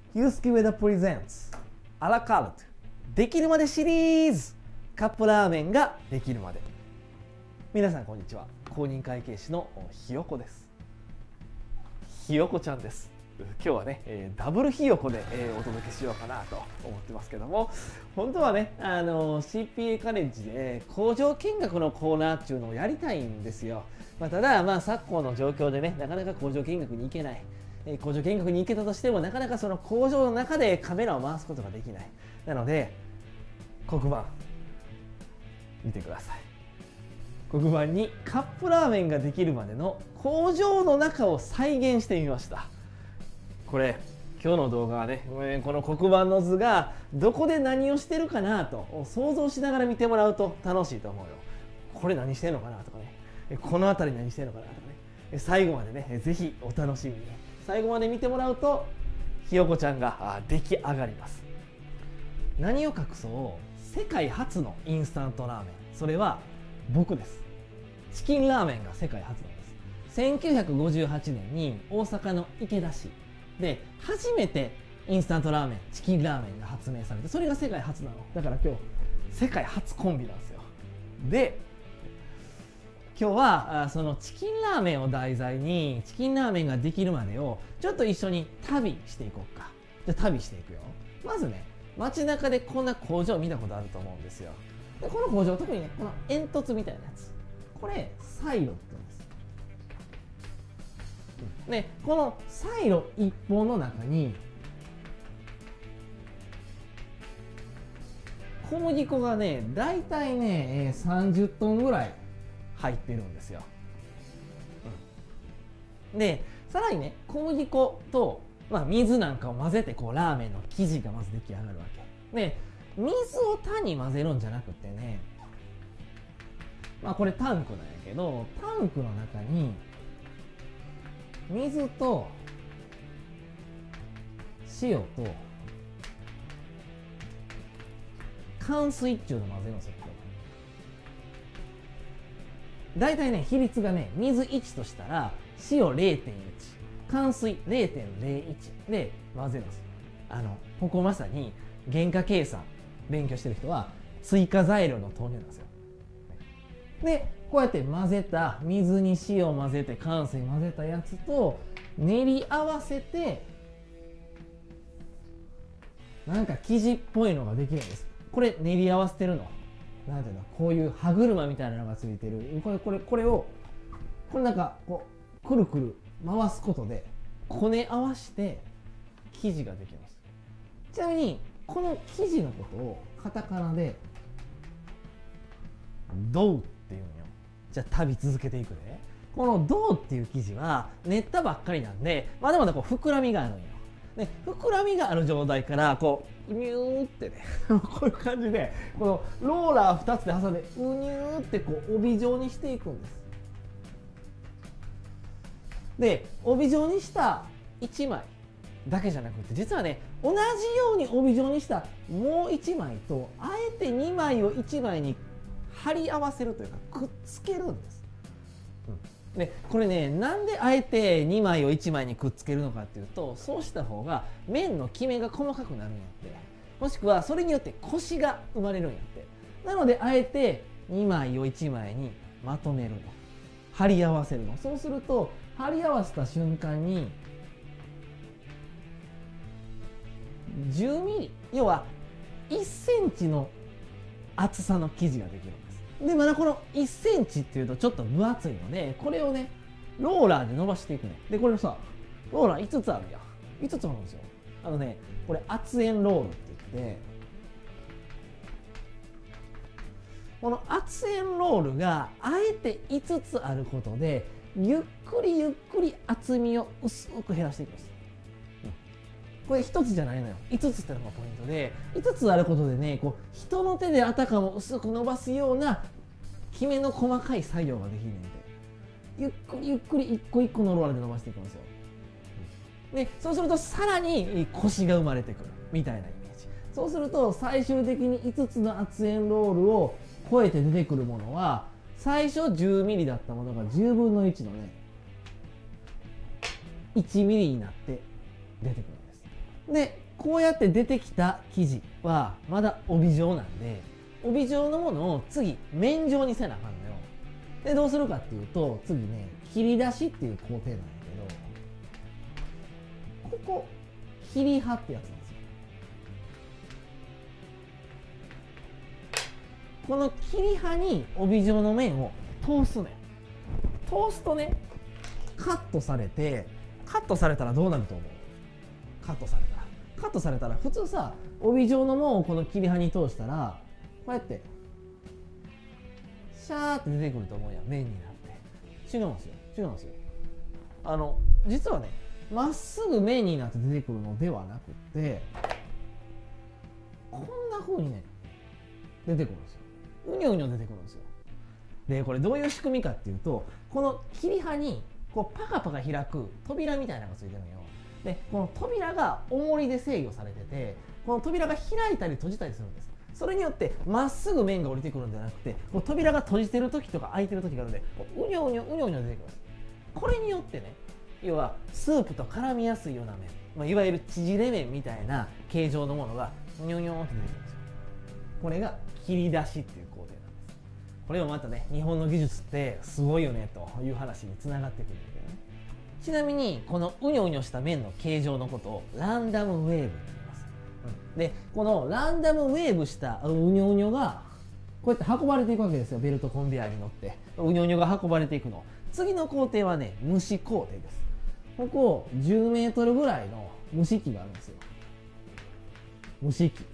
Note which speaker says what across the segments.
Speaker 1: ユースケウェダプレゼンツアラカルトできるまでシリーズカップラーメンができるまで。皆さんこんにちは。公認会計士のひよこです。ひよこちゃんです。今日はね、ダブルひよこで、お届けしようかなと思ってますけども、本当はね、CPA カレッジで工場見学のコーナーっていうのをやりたいんですよ。ただ、昨今の状況でね、なかなか工場見学に行けない。工場見学に行けたとしても、なかなかその工場の中でカメラを回すことができない。なので、黒板、見てください。黒板にカップラーメンができるまでの工場の中を再現してみました。これ今日の動画はね、この黒板の図がどこで何をしてるかなと想像しながら見てもらうと楽しいと思うよ。これ何してんのかなとかね、この辺り何してんのかなとかね、最後までねぜひお楽しみに最後まで見てもらうとひよこちゃんが出来上がります。何を隠そう世界初のインスタントラーメン、それは僕です。チキンラーメンが世界初なんです。1958年に大阪の池田市で初めてインスタントラーメン、チキンラーメンが発明されて、それが世界初なの。だから今日世界初コンビなんですよ。で今日はそのチキンラーメンを題材にチキンラーメンができるまでをちょっと一緒に旅していこうか。じゃあ旅していくよ。まずね、街中でこんな工場見たことあると思うんですよ。でこの工場、特にねこの煙突みたいなやつ、これサイロって言うんです。でこのサイロ一本の中に小麦粉がねだいたいね30トンぐらい入ってるんですよ。でさらにね小麦粉と、水なんかを混ぜてこうラーメンの生地がまず出来上がるわけで、水を単に混ぜるんじゃなくてね、これタンクなんやけど、タンクの中に水と塩と寒水っていうのを混ぜるんですよ。だいたいね比率がね、水1としたら塩 0.1、寒水 0.01 で混ぜるんです。ここまさに原価計算勉強してる人は追加材料の投入なんですよ。でこうやって混ぜた水に塩混ぜて寒水混ぜたやつと練り合わせてなんか生地っぽいのができるんです。これ練り合わせてるのなんていうの、こういう歯車みたいなのがついてるこれをこれなんかこうくるくる回すことでこね合わせて生地ができます。ちなみにこの生地のことをカタカナでドウっていうんよ。じゃあ旅続けていくね。このドウっていう生地は練ったばっかりなんでまだまだこう膨らみがあるんよ。で膨らみがある状態からこうニューってねこういう感じでこのローラー2つで挟んでニューってこう帯状にしていくんです。で帯状にした1枚だけじゃなくて、実はね同じように帯状にしたもう1枚とあえて2枚を1枚に貼り合わせるというかくっつけるんです。でこれね、なんであえて2枚を1枚にくっつけるのかっていうと、そうした方が麺のきめが細かくなるんやって、もしくはそれによってコシが生まれるんやって。なのであえて2枚を1枚にまとめるの、貼り合わせるの。そうすると貼り合わせた瞬間に10ミリ、要は1センチの厚さの生地ができるんです。でまだこの1センチっていうとちょっと分厚いので、これをねローラーで伸ばしていくね。でこれさローラー5つあるやん。5つあるんですよ。これ圧延ロールって言って、この圧延ロールがあえて5つあることでゆっくりゆっくり厚みを薄く減らしていきます。これ1つじゃないのよ。5つってのがポイントで、5つあることでねこう人の手であたかも薄く伸ばすようなきめの細かい作業ができるので、ゆっくりゆっくり一個一個のローラーで伸ばしていきますよ。でそうするとさらにコシが生まれてくるみたいなイメージ。そうすると最終的に5つの圧延ロールを超えて出てくるものは、最初10ミリだったものが10分の1のね1ミリになって出てくるんです。 でこうやって出てきた生地はまだ帯状なんで、帯状のものを次面状にせなあかんのよ。でどうするかっていうと、次ね切り出しっていう工程なんやけど、ここ切り刃ってやつなんですよ。この切り刃に帯状の面を通すね。通すとね、カットされて、カットされたらどうなると思う？カットされたら普通さ、帯状のものをこの切り刃に通したらこうやってシャーって出てくると思うやん、面になって。違うんですよ。実はね、まっすぐ面になって出てくるのではなくて、こんな風にね出てくるんですよ。うにょうにょ出てくるんですよ。でこれどういう仕組みかっていうと、この切り刃にこうパカパカ開く扉みたいなのがついてるのよ。でこの扉が重りで制御されてて、この扉が開いたり閉じたりするんです。それによってまっすぐ面が降りてくるんじゃなくて、こう扉が閉じてる時とか開いてる時があるので、うにょうにょうにょうにょ出てくるんです。これによってね、要はスープと絡みやすいような麺、いわゆる縮れ麺みたいな形状のものがうにょうにょって出てくるんですよ。これが切り出しっていう工程なんです。これもまたね、日本の技術ってすごいよねという話につながってくるんだけどね。ちなみにこのうにょうにょした麺の形状のことをランダムウェーブって言います。でこのランダムウェーブしたうにょうにょがこうやって運ばれていくわけですよ。ベルトコンベヤーに乗ってうにょうにょが運ばれていくの。次の工程はね、蒸し工程です。ここ10メートルぐらいの蒸し器があるんですよ。蒸し器、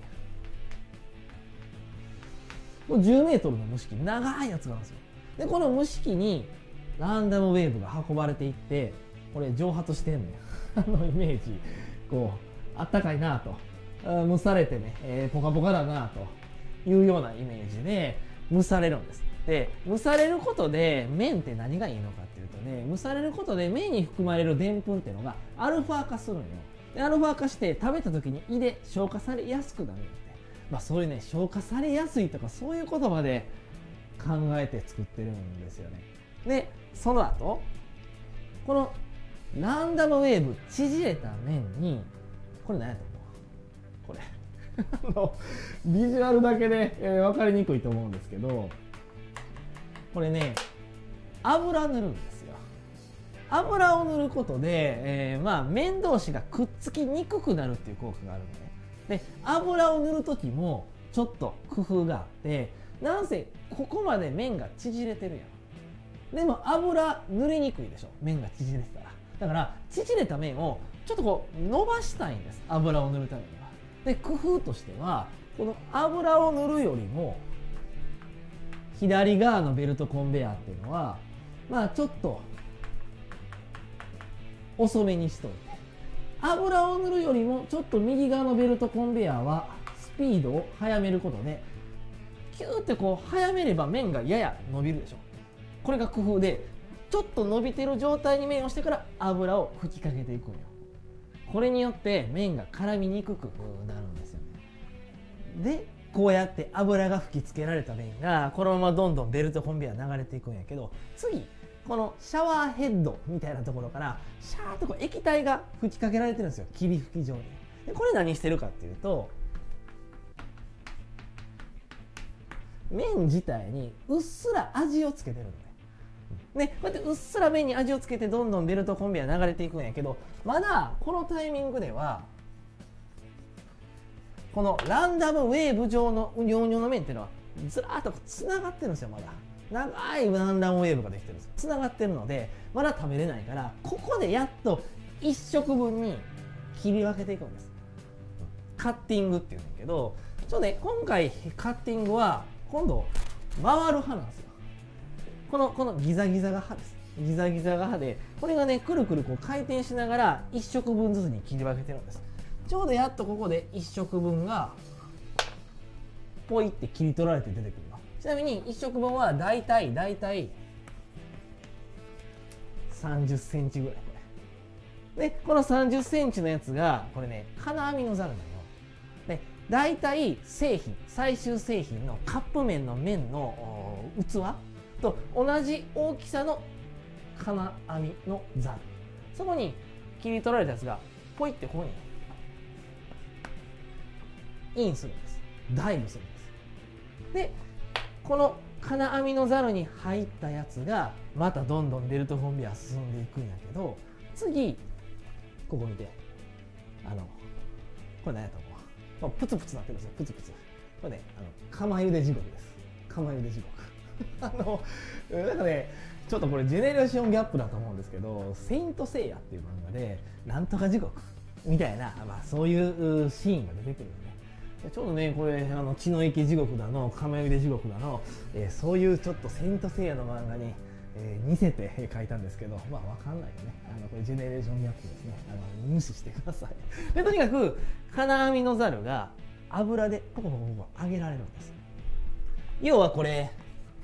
Speaker 1: これ10メートルの蒸し器、長いやつがあるんですよ。でこの蒸し器にランダムウェーブが運ばれていって、これ蒸発してんねんイメージ、こうあったかいなと、蒸されてね、ポカポカだなというようなイメージで蒸されるんです。で蒸されることで麺って何がいいのかっていうとね、蒸されることで麺に含まれるでんぷんっていうのがアルファ化するんよ。でアルファ化して食べた時に胃で消化されやすくなるんで、そういうね、消化されやすいとかそういう言葉で考えて作ってるんですよね。でその後このランダムウェーブ縮れた麺に、これ何やと思う？これビジュアルだけで、分かりにくいと思うんですけど、これね、油塗るんですよ。油を塗ることで、麺同士がくっつきにくくなるっていう効果があるのね。で油を塗る時もちょっと工夫があって、なんせここまで麺が縮れてるやん。でも油塗りにくいでしょ、麺が縮れてたら。だから縮れた麺をちょっとこう伸ばしたいんです、油を塗るためには。で工夫としては、この油を塗るよりも左側のベルトコンベヤーっていうのはちょっと遅めにしといて、油を塗るよりもちょっと右側のベルトコンベヤーはスピードを速めることで、キューってこう速めれば麺がやや伸びるでしょ。これが工夫で、ちょっと伸びてる状態に麺をしてから油を吹きかけていくんよ。これによって麺が絡みにくくなるんですよね。でこうやって油が吹きつけられた麺がこのままどんどんベルトコンベヤー流れていくんやけど、次このシャワーヘッドみたいなところからシャーッとこう液体が吹きかけられてるんですよ、霧吹き状に。でこれ何してるかっていうと、麺自体にうっすら味をつけてるのね。こうやってうっすら麺に味をつけてどんどんベルトコンベヤー流れていくんやけど、まだこのタイミングではこのランダムウェーブ状のうにょうにょの麺っていうのはずらーっとつながってるんですよ。まだ長いランダムウェーブができてるんです。つながってるのでまだ食べれないから、ここでやっと1食分に切り分けていくんです。カッティングっていうんだけど、ちょっとね、今回カッティングは今度回る刃なんですよ。このギザギザが刃です。ギザギザが刃で、これがねくるくるこう回転しながら1食分ずつに切り分けてるんです。ちょうどやっとここで1食分がポイって切り取られて出てくるの。ちなみに1食分はだいたい30センチぐらい。これでこの30センチのやつがこれね、金網のザルなのよ。でだいたい製品、最終製品のカップ麺の麺の器と同じ大きさの金網のザル、そこに切り取られたやつがポイってここにインするんです。ダイブするんです。でこの金網のザルに入ったやつがまたどんどんベルトコンベヤー進んでいくんやけど、次ここ見て、これ何やと思う？プツプツなってるんですよ。プツプツ。これね、釜茹で地獄です。釜茹で地獄。なんかね、ちょっとこれジェネレーションギャップだと思うんですけど、セイントセイヤっていう漫画でなんとか地獄みたいな、そういうシーンが出てくるよね。ちょっとね、これ血の池地獄だの、釜茹で地獄だの、そういうちょっとセイントセイヤの漫画に、似せて書いたんですけど、わかんないよね。これジェネレーションギャップですね。無視してください。でとにかく金網のザルが油でポコポコポコ揚げられるんです。要はこれ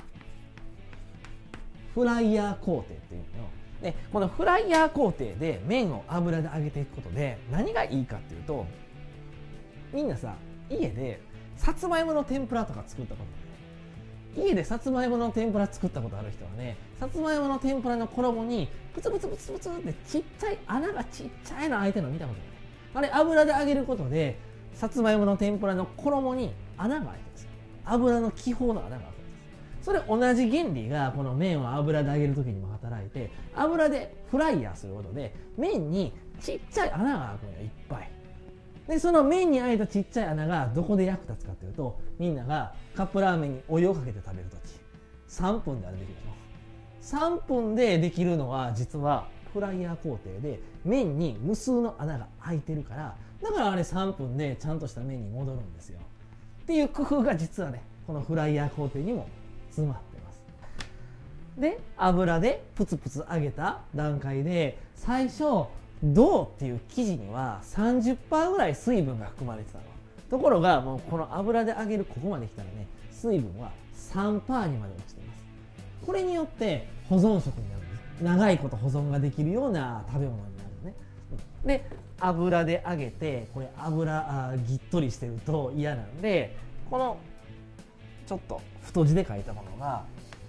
Speaker 1: フライヤー工程っていうので、このフライヤー工程で麺を油で揚げていくことで何がいいかっていうと、みんなさ、家でさつまいもの天ぷらとか作ったことない？家でさつまいもの天ぷら作ったことある人はね、さつまいもの天ぷらの衣にプツプツプツプツってちっちゃい穴がちっちゃいの開いてるの見たことない？あれ油で揚げることでさつまいもの天ぷらの衣に穴が開いてるんですよ。油の気泡の穴が開くんです。それ同じ原理がこの麺を油で揚げる時にも働いて、油でフライヤーすることで麺にちっちゃい穴が開くのよ、いっぱい。でその麺に開いたちっちゃい穴がどこで役立つかというと、みんながカップラーメンにお湯をかけて食べるとき3分であれできるでしょ。3分でできるのは実はフライヤー工程で麺に無数の穴が開いてるから、だからあれ3分でちゃんとした麺に戻るんですよっていう工夫が実はね、このフライヤー工程にも詰まってます。で油でプツプツ揚げた段階で最初銅っていう生地には 30% ぐらい水分が含まれてたの。ところがもうこの油で揚げるここまで来たらね、水分は 3% にまで落ちています。これによって保存食になるんです。長いこと保存ができるような食べ物になるね。で油で揚げて、これ油ぎっとりしてると嫌なんで、このちょっと太字で書いたものが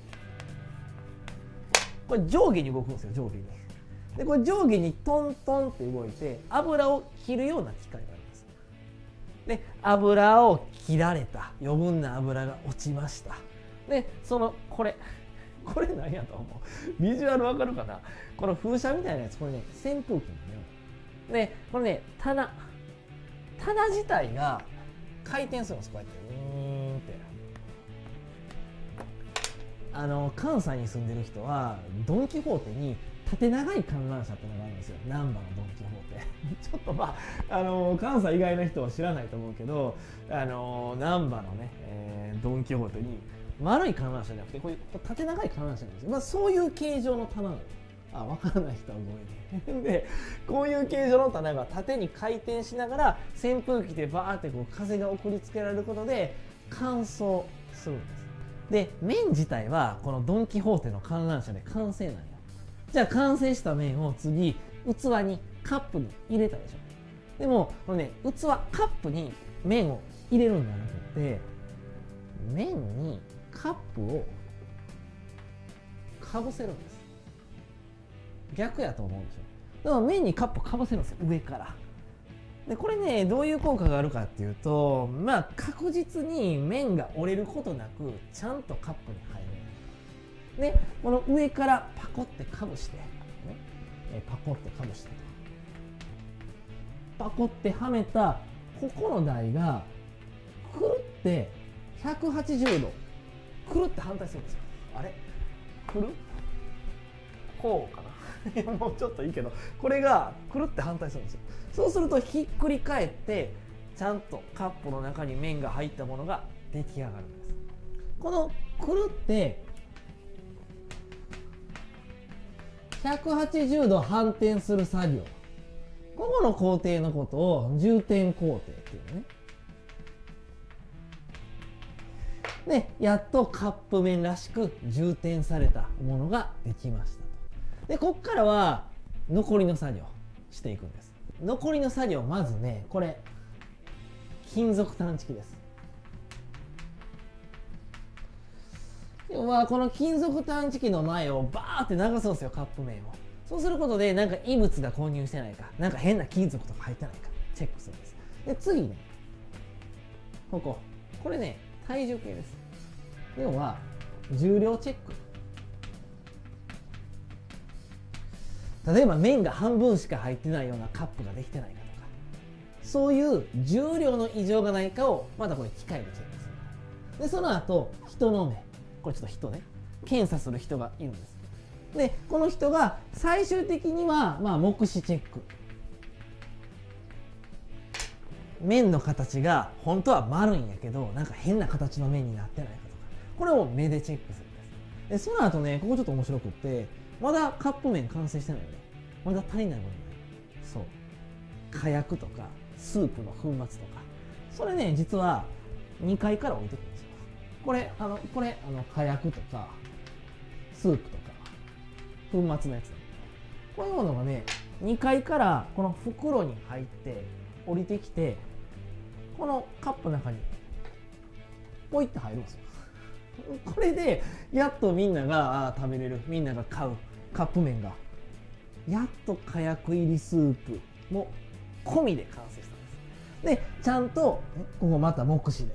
Speaker 1: これ上下に動くんですよ。上下に。でこれ上下にトントンって動いて油を切るような機械があります。で油を切られた、余分な油が落ちました。でこれ何やと思う？ビジュアルわかるかな？この風車みたいなやつ、これね扇風機なのよ。でこれね棚自体が回転するんです。こうやってウーンって。関西に住んでる人はドン・キホーテに縦長い観覧車ってのがあるんですよ。難波のドン・キホーテちょっと関西以外の人は知らないと思うけど、難波のね、ドン・キホーテに丸い観覧車じゃなくてこういう縦長い観覧車なんですよ。そういう形状の棚なの。分からない人はごめんねでこういう形状の棚が縦に回転しながら扇風機でバーってこう風が送りつけられることで乾燥するんです。で麺自体はこのドン・キホーテの観覧車で完成なんよ。じゃあ完成した麺を次器にカップに入れたでしょ。でもこのね器カップに麺を入れるんじゃなくて、麺にカップをかぶせるんです。逆やと思うんですよ。だから麺にカップかぶせるんですよ、上から。でこれねどういう効果があるかっていうと、確実に麺が折れることなくちゃんとカップに入る。でこの上からパコってかぶして、パコってかぶしたとパコってはめたここの台がくるって180度くるって反対するんですよ。あれくるこうかなもうちょっといいけど、これがくるって反対するんですよ。そうするとひっくり返ってちゃんとカップの中に麺が入ったものが出来上がるんです。このくるって180度反転する作業、ここの工程のことを重転工程っていうのね。でやっとカップ麺らしく重転されたものができましたと。でこっからは残りの作業していくんです。残りの作業、まずねこれ金属探知機です。要はこの金属探知機の前をバーって流すんですよ、カップ麺を。そうすることでなんか異物が混入してないか、なんか変な金属とか入ってないかチェックするんです。で次ねこれね体重計です。要は重量チェック。例えば麺が半分しか入ってないようなカップができてないかとか、そういう重量の異常がないかをまたこれ機械でチェックする。でその後人の目、これちょっと人ね、検査する人がいるんです。でこの人が最終的には目視チェック、麺の形が本当は丸いんやけどなんか変な形の麺になってないかとか、これを目でチェックするんです。でその後ね、ここちょっと面白くって、まだカップ麺完成してないよね。まだ足りないものない。そう火薬とかスープの粉末とか、それね実は2階から置いてくるんですよ。これ火薬とかスープとか粉末のやつ、こういうものがね2階からこの袋に入って降りてきて、このカップの中にポイって入るんですよ。これでやっとみんなが食べれる、みんなが買うカップ麺がやっと火薬入りスープも込みで完成したんです。でちゃんとここまた目視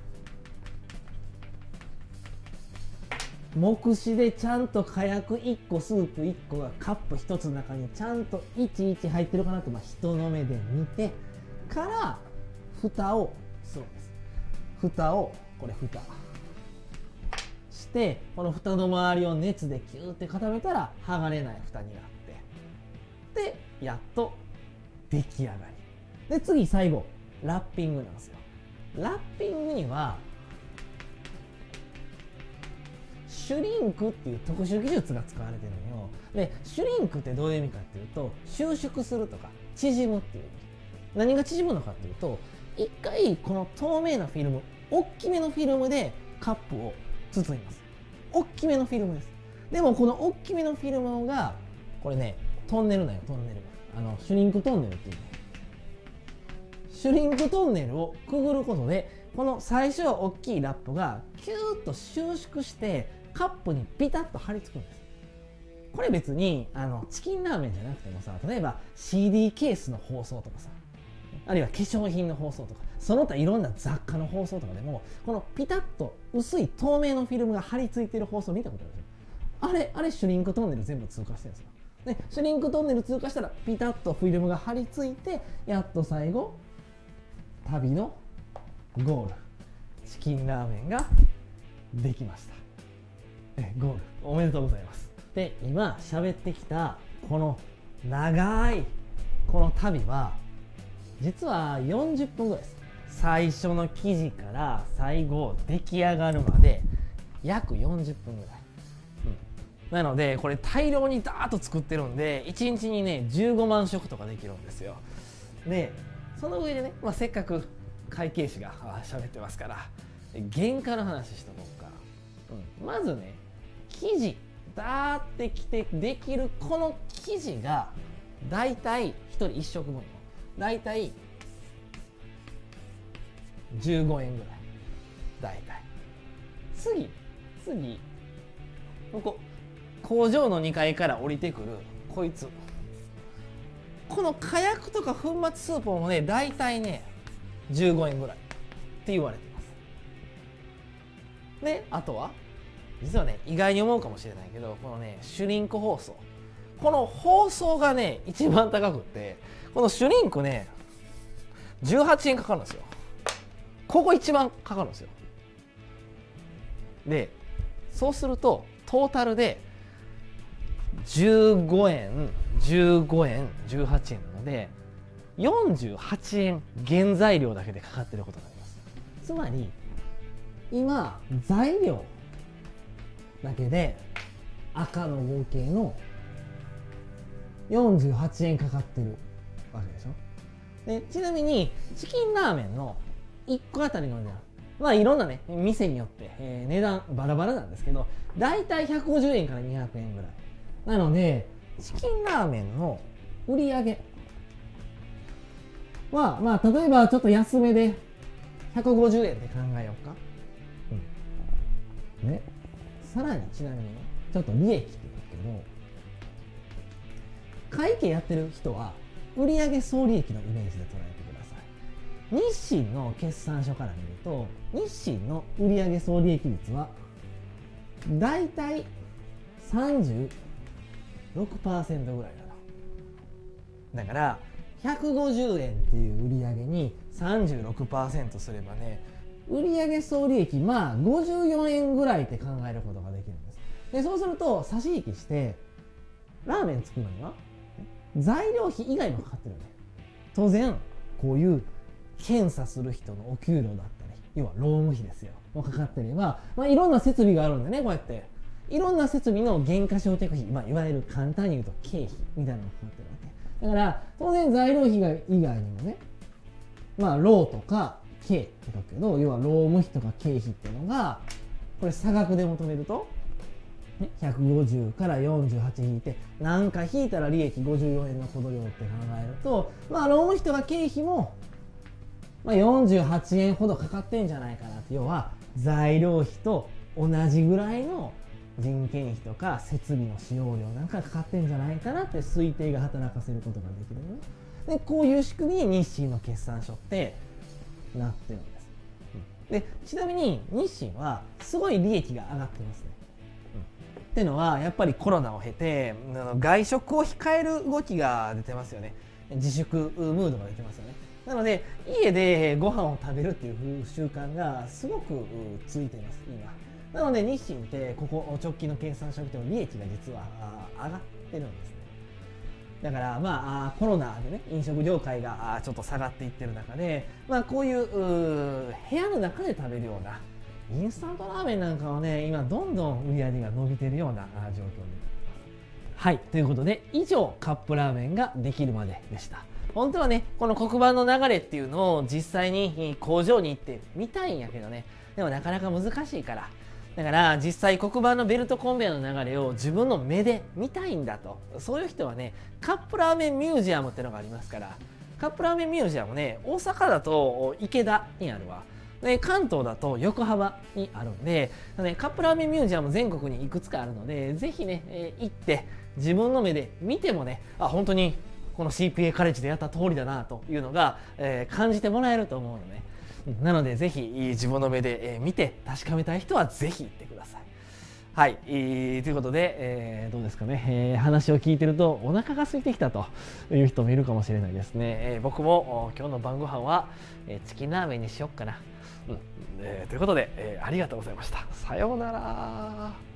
Speaker 1: でちゃんと火薬1個スープ1個がカップ1つの中にちゃんと11入ってるかなと、人の目で見てから蓋をするんです。蓋して、この蓋の周りを熱でキューって固めたら剥がれない蓋になって、でやっと出来上がりで、次最後ラッピングなんですよ。ラッピングにはシュリンクっていう特殊技術が使われてるのよ。でシュリンクってどういう意味かっていうと、収縮するとか縮むっていう意味。何が縮むのかっていうと、一回この透明なフィルム、大きめのフィルムでカップを包みます。大きめのフィルムです。でもこの大きめのフィルムがこれねトンネルだよ、トンネル。シュリンクトンネルっていうね、シュリンクトンネルをくぐることで、この最初は大きいラップがキューッと収縮してカップにピタッと貼り付くんです。これ別にチキンラーメンじゃなくてもさ、例えば CD ケースの包装とかさ、あるいは化粧品の包装とか、その他いろんな雑貨の包装とかでも、このピタッと薄い透明のフィルムが貼り付いてる包装見たことあるでしょ。あれシュリンクトンネル全部通過してるんですよ。でシュリンクトンネル通過したらピタッとフィルムが貼り付いて、やっと最後旅のゴール、チキンラーメンができました。ゴールおめでとうございます。で今喋ってきたこの長いこの旅は実は40分ぐらいです。最初の生地から最後出来上がるまで約40分ぐらい、なのでこれ大量にダーッと作ってるんで、1日にね15万食とかできるんですよ。でその上でね、せっかく会計士が喋ってますから原価の話しとこうか。まずね生地ダーってきてできるこの生地がだいたい1人1食分のだいたい15円ぐらい。だいたい次ここ工場の2階から降りてくるこいつ、この火薬とか粉末スープもねだいたいね15円ぐらいって言われてます。であとは実はね意外に思うかもしれないけど、このねシュリンク包装、この包装がね一番高くって、このシュリンクね18円かかるんですよ。ここ一番かかるんですよ。でそうするとトータルで15円18円なので48円原材料だけでかかってることになります。つまり今材料だけで赤の合計の48円かかってるわけでしょ。でちなみにチキンラーメンの1個あたりの値段、いろんなね店によって、値段バラバラなんですけど、だいたい150円から200円ぐらいなので、チキンラーメンの売り上げは例えばちょっと安めで150円で考えようか。ね、さらにちなみにねちょっと利益って言うけど、会計やってる人は売上総利益のイメージで捉えてください。 日清の決算書から見ると、日清の売上総利益率はだいたい 36% ぐらいだから150円っていう売上に 36% すればね、売上総利益まあ54円ぐらいって考えることができるんです。でそうすると差し引きしてラーメン作るのには材料費以外もかかってるよね。当然こういう検査する人のお給料だったり、要は労務費ですよもかかってれば、いろんな設備があるんでね、こうやっていろんな設備の原価償却費、いわゆる簡単に言うと経費みたいなのがかかってるわけだから、当然材料費以外にもね、労とか経って書くけど、要は労務費とか経費っていうのがこれ差額で求めると、150から48引いて何か引いたら利益54円の程量って考えると、労務費とか経費も48円ほどかかってんじゃないかなって。要は材料費と同じぐらいの人件費とか設備の使用料なんかかかってんじゃないかなって推定が働かせることができるのね。でこういう仕組みに日清の決算書ってなってるんです。でちなみに日清はすごい利益が上がってますね。っていうのはやっぱりコロナを経て外食を控える動きが出てますよね。自粛ムードが出てますよね。なので家でご飯を食べるっていう習慣がすごくついています今。なので日清ってここ直近の決算書見ても利益が実は上がってるんですね。だからコロナでね飲食業界がちょっと下がっていってる中で、こういう部屋の中で食べるようなインスタントラーメンなんかはね今どんどん売り上げが伸びてるような状況になっています。はい、ということで以上カップラーメンができるまででした。本当はねこの黒板の流れっていうのを実際に工場に行って見たいんやけどね、でもなかなか難しいから、だから実際黒板のベルトコンベヤーの流れを自分の目で見たいんだと、そういう人はねカップラーメンミュージアムっていうのがありますから、カップラーメンミュージアムね大阪だと池田にあるわ、で関東だと横浜にあるんで、カップラーメンミュージアム全国にいくつかあるので、ぜひね行って自分の目で見てもね、本当にこの CPA カレッジでやった通りだなというのが、感じてもらえると思うのね。なのでぜひ自分の目で見て確かめたい人はぜひ行ってください。はい、ということで、どうですかね、話を聞いてるとお腹が空いてきたという人もいるかもしれないですね。僕も今日の晩ご飯は、チキンラーメンにしよっかな。ということで、ありがとうございました。さようなら。